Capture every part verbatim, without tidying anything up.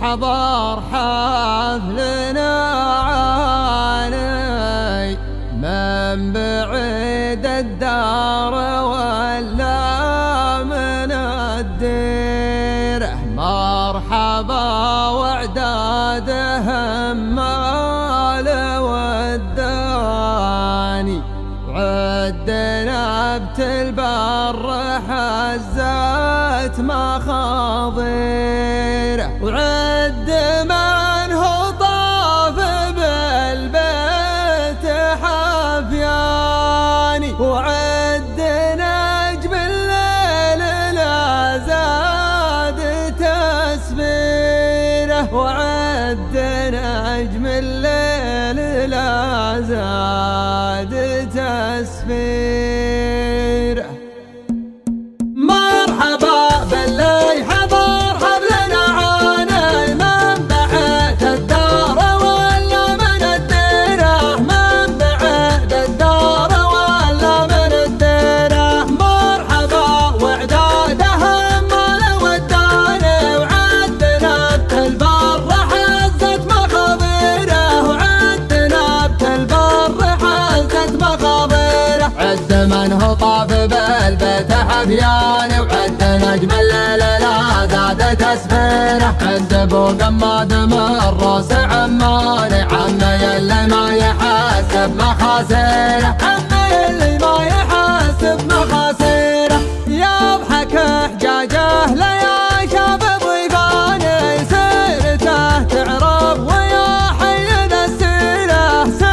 حضر حفلنا عالي من بعيد الدار ولا من الديره، مرحبا وعدادهم مال وداني، وعدنا بتلبر حزات مخاضيره، وعد من هو طاف بالبيت حفياني، وعد نجم الليل لا زاد تسبيره، وعد نجم الليل لا زاد تسبيره. مرحبا باللي حضر حفلنا عاني من بعد الدار ولا من الديره، من بعد الدار ولا من الديره، مرحبا وعدادهم مال وداني، وعدنا بتلبر حزت مخاضيره، وعدنا بتلبر حزت مخاضيره، عد من هو طاف بالبيت حفياني، وعد نجم الليل لا زاد تسبيره، عد ابو قماد من راس عماني، عمي اللي ما يحاسب مخاسيره، عمي اللي ما يحاسب مخاسيره، يضحك حجاجه لا يا شاب ضيفاني، سيرته تعرف ويا حيد السيره،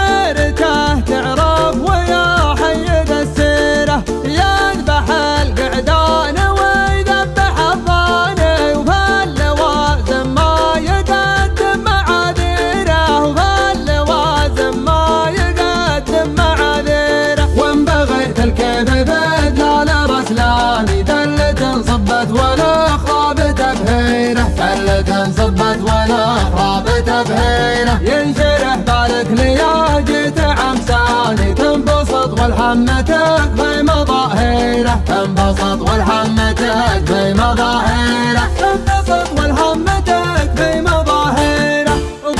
سيرته تعرف ويا حيد السيره، يذبح القعدان ويذبح الضاني، وفي اللوازم ما يقدم معاذيره، وفي اللوازم ما يقدم معاذيره، وان بغيت الكيف بدلال رسلاني، دلة صبت والاخرى بتبهيره، دلة صبت والاخرى بتبهيره، ينشرح بالك ليا جيت عمساني، تنبسط والحمتك في مظاهره، تنبسط والحمتك في مظاهره، تنبسط والحمتك في مظاهره،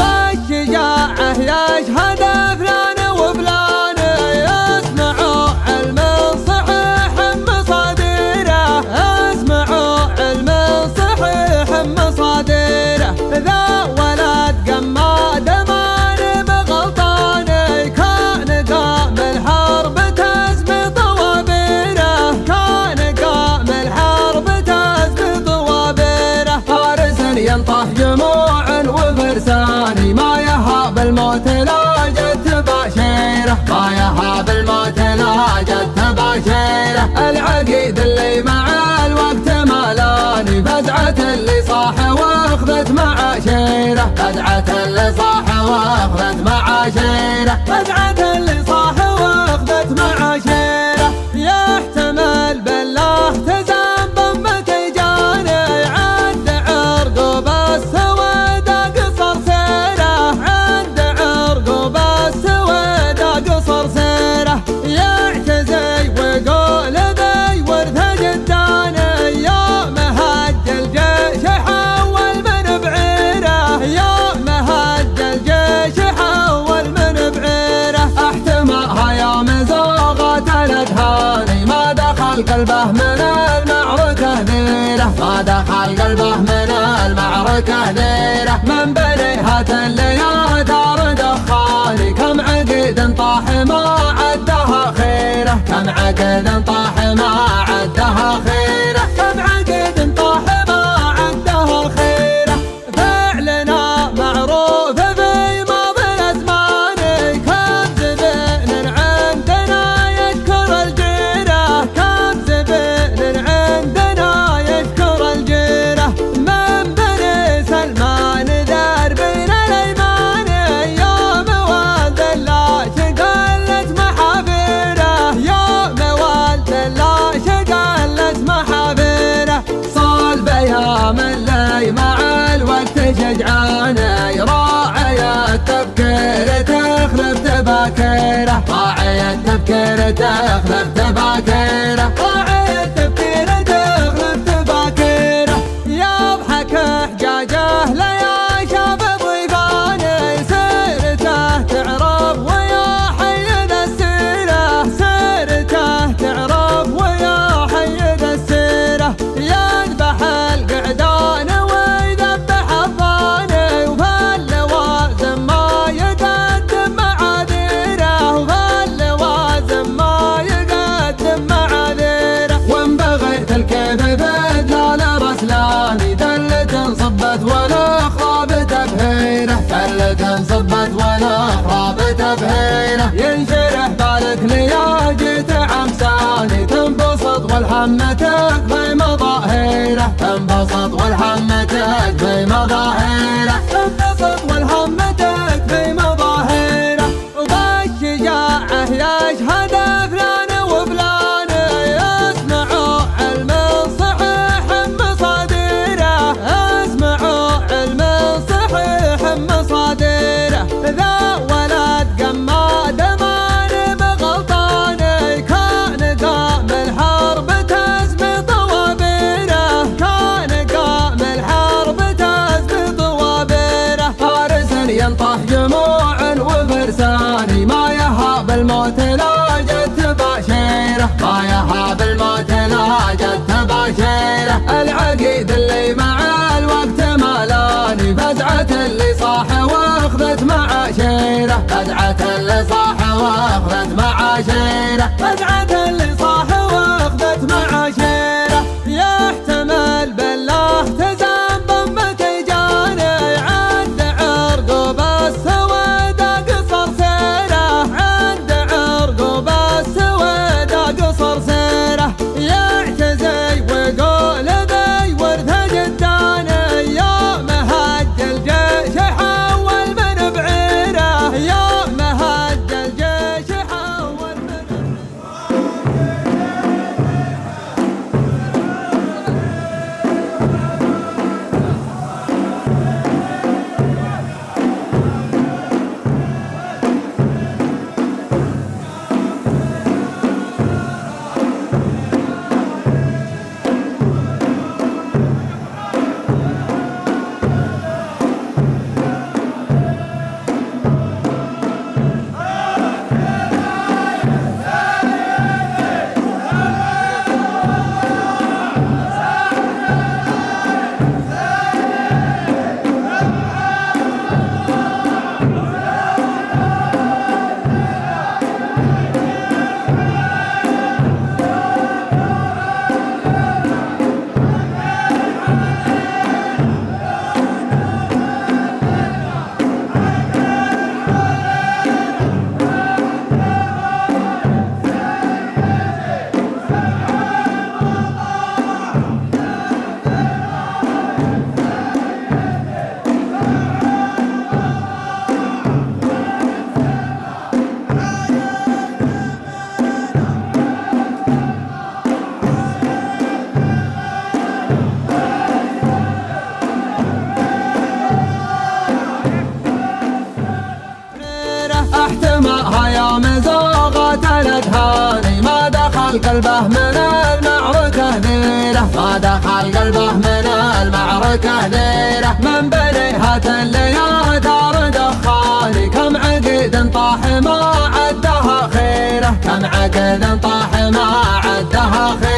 وبالشجاعه يشهد فلان وفلان، اسمعوا علم صحيح مصادره، اسمعوا علم صحيح مصادره، ذا ولد قماد ماني بغلطاني، كان قام الحرب تزمي طوابيره، كان قام الحرب تزمي طوابيره، فارس ينطح جموع وفرساني، ما يهاب الموت لا جت باشيره، ما يهاب الموت لا جت باشيره، العقيد اللي مع الوقت مالاني، فزعة اللي صاح واخذت معاشيره، فزعة اللي صاح واخذت معاشيره، فزعة اللي صاح واخذت معاشيره، يحتمل بالله تزام بمتي جاني، عد عرقوب السويد قصر سيره، عد عرقوب السويد قصر سيره، يعتزي ويقول ذي ورث جداني، يوم هج الجيش حول من بعيره، يوم هج الجيش حول من بعيره، احتماها يوم زوغت الادهاني، ما دخل قلبه من المعركه ذيره، ما دخل قلبه من المعركه ذيره، من بريهة اللي دار دخاني، كم عقد طاح ما عدها خيره، كم عقد طاح ما عدها خيره، كم عقد طاح ما عدها خيره، فعلنا معروف في ماضي الازمان، كم زبين عندنا يشكر الجيره، كم زبين عندنا يشكر الجيره، من بني سلمان دار بين الايمان، يوم والد الله شقلت محافيره، يوم والد الله شقلت محافيره، صال بيام اللي مع الوقت شجعاني، راعي التفكير تخلف تباكيره، راعي التفكير تخلف تباكيره، راعي التفكير تخلف تباكيره، يضحك حجاجه ليالي والحمتك في مظاهره تنبسط والحمتك في مظاهره تنبسط والحمتك في مظاهره وبالشجاعة يشهد فلان وفلان يسمعوا علم صحيح مصادره اسمعوا علم صحيح مصادره ذا ولد قماد ماني بغلطان كان قام الحرب تزبط وبيره كان قام الحرب تزبط وبيره فارس ينطح جموع وفرسان ما يهاب الموت لا جت باشيره ما يهاب الموت لا جت باشيره العقيد اللي مع الوقت مالاني فزعة اللي صاح واخذت معاشيره فزعة اللي صاح واخذت معاشيره فزعة اللي صاح واخذت معاشيره يحتمل بالله تزام ضمتي جاني عد عرقوب السويد قصر سيره عد عرقوب السويد قصر سيره يعتزي ويقول ذي ورث جداني يوم هج الجيش حول من بعيره يوم هج الجيش حول من احتماها يا مزاغة الأدهان ما دخل قلبه من المعركة ذيره ما دخل قلبه من المعركة ذيره من بنيهة اللي دار دخاني كم عقد طاح ما عدها خيره كم عقد طاح ما عدها خيره